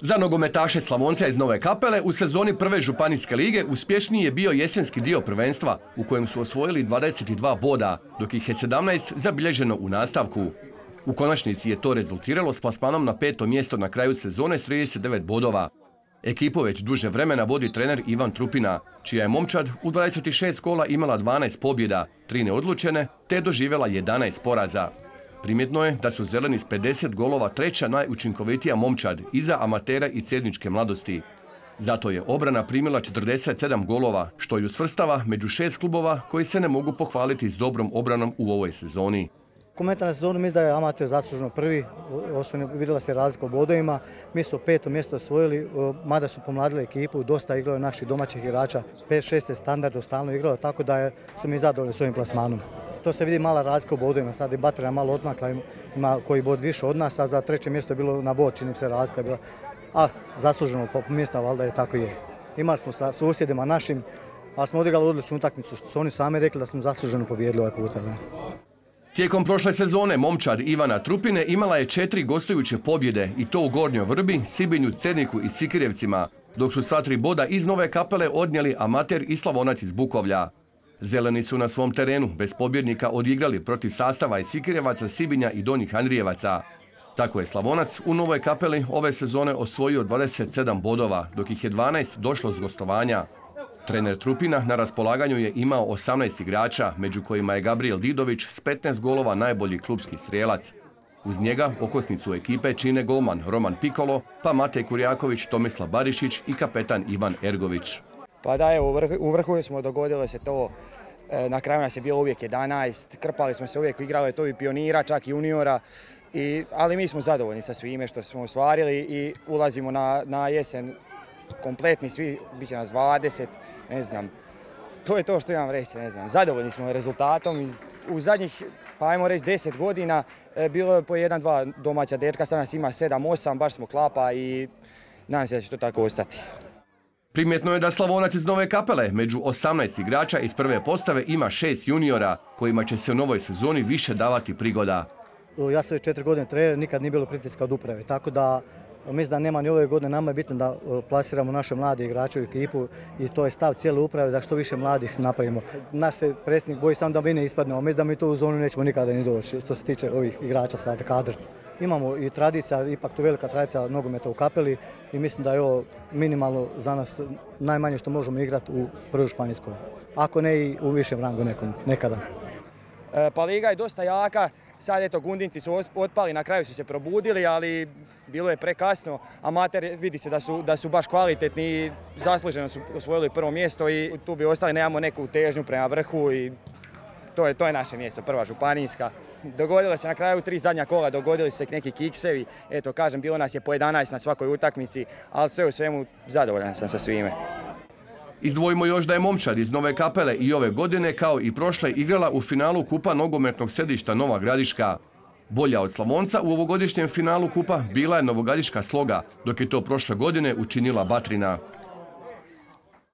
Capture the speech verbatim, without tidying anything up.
Za nogometaše Slavonca iz Nove Kapele u sezoni prve županijske lige uspješniji je bio jesenski dio prvenstva u kojem su osvojili dvadeset dva boda, dok ih je sedamnaest zabilježeno u nastavku. U konačnici je to rezultiralo s plasmanom na peto mjesto na kraju sezone s trideset devet bodova. Ekipu već duže vremena vodi trener Ivan Trupina, čija je momčad u dvadeset šest kola imala dvanaest pobjeda, tri neodlučene, te doživjela jedanaest poraza. Primjetno je da su zeleni s pedeset golova treća najučinkovitija momčad iza amatera i cedničke mladosti. Zato je obrana primila četrdeset sedam golova, što ju svrstava među šest klubova koji se ne mogu pohvaliti s dobrom obranom u ovoj sezoni. Komentar na sezonu mislim da je amater zaslužno prvi, vidjela se razlika u bodovima. Mi su peto mjesto osvojili, mada su pomladili ekipu, dosta igralo naših domaćih igrača, pet šest je standardno stalno igralo, tako da su mi zadovoljni s ovim plasmanom. To se vidi mala razlika u bodovima, sad je Batrina malo odmakla, ima koji bod više od nas, a za treće mjesto je bilo na bod, čini se razlika je bila, a zasluženo po mjesta valjda je tako je. Imali smo sa susjedima našim, ali smo odigrali odličnu utakmicu, što su oni sami rekli da smo zasluženo pobijedili ovaj puta. Ne? Tijekom prošle sezone momčad Ivana Trupine imala je četiri gostujuće pobjede i to u Gornjoj Vrbi, Sibinju, Cerniku i Sikirevcima, dok su sva tri boda iz Nove Kapele odnijeli amater i Slavonac iz Bukovlja. Zeleni su na svom terenu bez pobjednika odigrali protiv sastava iz Sikirevaca, Sibinja i Donjih Andrijevaca. Tako je Slavonac u Novoj Kapeli ove sezone osvojio dvadeset sedam bodova, dok ih je dvanaest došlo s gostovanja. Trener Trupina na raspolaganju je imao osamnaest igrača, među kojima je Gabriel Didović s petnaest golova najbolji klubski strijelac. Uz njega okosnicu ekipe čine golman Roman Pikolo, pa Matej Kurjaković, Tomislav Barišić i kapetan Ivan Ergović. Pa da, evo, u vrhu smo, dogodilo se to, na kraju nas je bilo uvijek jedanaest, krpali smo se uvijek, igralo je to i pionira, čak i juniora, i, ali mi smo zadovoljni sa svime što smo ostvarili i ulazimo na, na jesen kompletni, svi, bit će nas dvadeset, ne znam, to je to što imam reći, ne znam, zadovoljni smo rezultatom i u zadnjih, pa ajmo reći, deset godina bilo je po jedan, dva domaća dečka, sad nas ima sedam, osam, baš smo klapa i nadam se da će to tako ostati. Primjetno je da Slavonac iz Nove Kapele među osamnaest igrača iz prve postave ima šest juniora kojima će se u novoj sezoni više davati prigoda. Ja sam već četiri godine trener, nikad nije bilo pritiska od uprave, tako da mislim da nema ni ove godine, nama je bitno da plasiramo naše mlade igrače u ekipu i to je stav cijele uprave da što više mladih napravimo. Naš se predsjednik boji sam da mi ne ispadnemo, mislim da mi tu u zonu nećemo nikada ni doći što se tiče ovih igrača sada kadra. Imamo i tradicija, ipak tu velika tradicija nogometa u Kapeli i mislim da je ovo minimalno za nas najmanje što možemo igrati u prvoj županijskoj, ako ne i u višem rangu nekom, nekada. E, pa liga je dosta jaka, sad eto Gundinci su otpali, na kraju su se probudili, ali bilo je prekasno. Amater vidi se da su, da su baš kvalitetni i zasluženo su osvojili prvo mjesto i tu bi ostali, nemamo neku težnju prema vrhu i To je, to je naše mjesto, prva županijska. Dogodilo se na kraju tri zadnja kola, dogodili se neki kiksevi. Eto, kažem, bilo nas je po jedanaest na svakoj utakmici, ali sve u svemu zadovoljan sam sa svime. Izdvojimo još da je momčad iz Nove Kapele i ove godine, kao i prošle, igrala u finalu Kupa nogometnog sedišta Nova Gradiška. Bolja od Slavonca u ovogodišnjem finalu Kupa bila je novogradiška Sloga, dok je to prošle godine učinila Batrina.